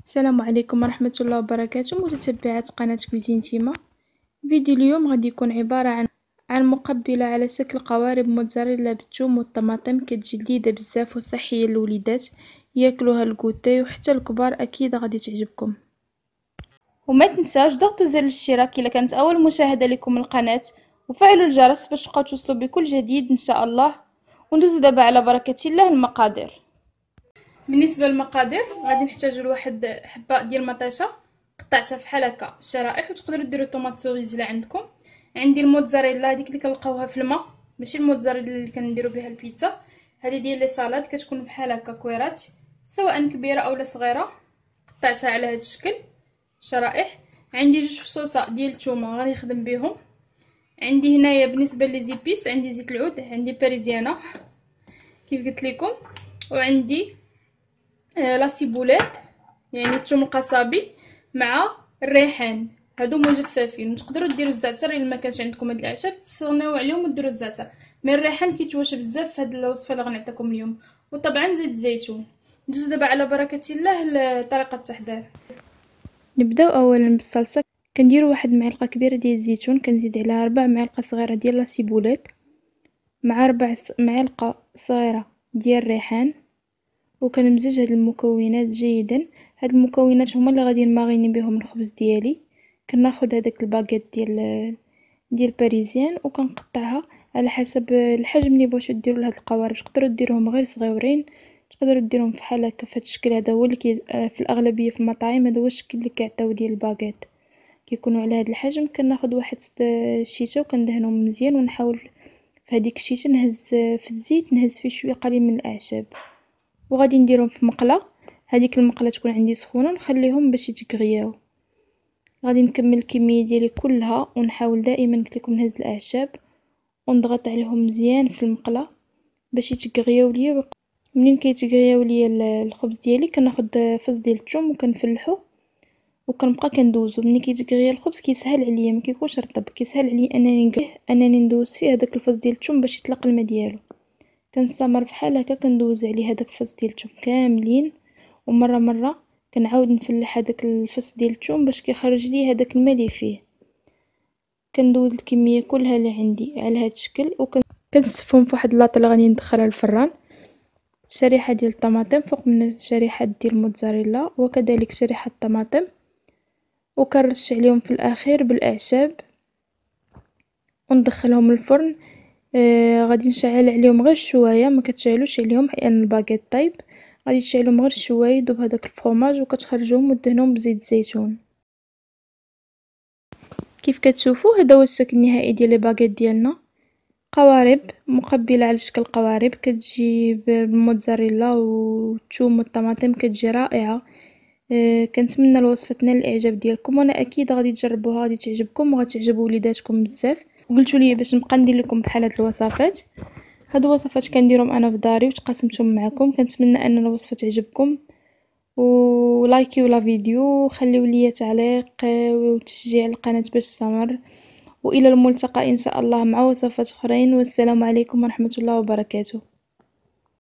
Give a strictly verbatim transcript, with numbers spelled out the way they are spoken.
السلام عليكم ورحمة الله وبركاته متتبعات قناة كوزين تيما. فيديو اليوم غادي يكون عبارة عن عن مقبلة على شكل قوارب موتزاريلا بالثوم والطماطم، كتجي لذيذة بزاف وصحية للوليدات ياكلوها الكوتي وحتى الكبار اكيد غادي تعجبكم. وما تنساوش ضغطوا زر الاشتراك الا كانت اول مشاهدة لكم القناة، وفعلوا الجرس باش تبقاو توصلوا بكل جديد ان شاء الله. وندوزو دابا على بركة الله المقادير. بالنسبه للمقادير غادي نحتاجو لواحد حبه ديال المطيشه قطعتها فحال هكا شرائح، وتقدروا ديروا طوماط سوريز الا عندكم. عندي الموتزاريلا هذيك اللي كنلقاوها في الماء، ماشي الموتزاريلا اللي كنديروا بها البيتزا. هذه ديال لي سالاد كتكون بحال هكا كويرات سواء كبيره اولا صغيره، قطعتها على هذا الشكل شرائح. عندي جوج فصوصه ديال الثومه غادي نخدم بهم. عندي هنايا بالنسبه لي زيبيس عندي زيت العود، عندي باريزيانا كيف قلت لكم، وعندي آه لا سيبولات يعني الثوم القصابي مع الريحان، هادو مجففين. وتقدروا ديروا الزعتر الا ما كانش عندكم هاد الاعشاب تستغناو عليهم وديروا الزعتر، مي الريحان كيتواشى بزاف في هاد الوصفه اللي غنعطيكم اليوم. وطبعا زيت الزيتون. ندوز دابا على بركه الله لطريقه التحضير. نبداو اولا بالصلصه. كنديروا واحد معلقه كبيره ديال الزيتون، كنزيد عليها ربع معالق صغيره ديال لا سيبولات مع ربع معلقه صغيره ديال الريحان، وكنمزج هاد المكونات جيدا. هاد المكونات هما اللي غادي نماغيني بهم الخبز ديالي. كناخذ هذاك الباكيت ديال ديال باريزيان وكنقطعها على حسب الحجم اللي بغيتو ديروا لهاد القوارب. تقدروا ديروهم غير صغيورين، تقدروا ديروهم فحال هكا في هاد الشكل. هذا هو اللي كي في الاغلبيه في المطاعم هذا هو الشكل اللي كيعطيو ديال الباكيت، كيكونوا على هاد الحجم. كناخذ واحد الشيشه وكندهنهم مزيان، ونحاول في هذيك الشيشه نهز في الزيت نهز فيه شويه قليل من الاعشاب، وغادي نديرهم في مقله. هذيك المقله تكون عندي سخونه نخليهم باش يتغياو. غادي نكمل الكميه ديالي كلها ونحاول دائما قلت لكم نهز الاعشاب ونضغط عليهم مزيان في المقله باش يتغياو ليا. منين كيتغياو ليا الخبز ديالي كناخذ فص ديال الثوم وكنفلحو وكنبقى كندوزو. ملي كيتغيا الخبز كيسهل عليا، ما كيكونش رطب، كيسهل عليا انني نقيه انني ندوز فيه هذاك الفص ديال الثوم باش يطلق الماء ديالو. كنستمر فحال هكا كندوز عليه هذاك الفص ديال الثوم كاملين، ومره مره كنعاود نفلح هذاك الفص ديال الثوم باش كيخرج لي هذاك الماء اللي فيه. كندوز الكميه كلها اللي عندي على هذا الشكل وكنصفهم في واحد لاطه اللي غادي ندخلها للفران. شريحه ديال الطماطم فوق من شريحه ديال الموتزاريلا وكذلك شريحه الطماطم، وكنرش عليهم في الاخير بالاعشاب وندخلهم الفرن. آه غادي نشعل عليهم غير شويه، ما كتشعلوش عليهم لان الباكيت طيب. غادي تشعلهم غير شويه يذوب هذاك الفرماج وكتخرجوهم ودهنهم بزيت الزيتون. كيف كتشوفوا هذا هو الشكل النهائي ديال لي باكيت ديالنا. قوارب مقبله على شكل قوارب، كتجي بالموتزاريلا والثوم والطماطم، كتجي رائعه. أه كنتمنى الوصفه تنال الاعجاب ديالكم، وانا اكيد غادي تجربوها غادي تعجبكم وغتعجب وليداتكم بزاف. وقلتوا لي باش نبقى ندير لكم بحال هاد الوصفات. هاد الوصفات كنديرهم انا في داري وتقاسمتهم معكم. كنتمنى ان الوصفه تعجبكم، ولايكيو لا فيديو، خليو لي تعليق وتشجيع القناه باش تستمر. والى الملتقى ان شاء الله مع وصفات اخرين، والسلام عليكم ورحمه الله وبركاته.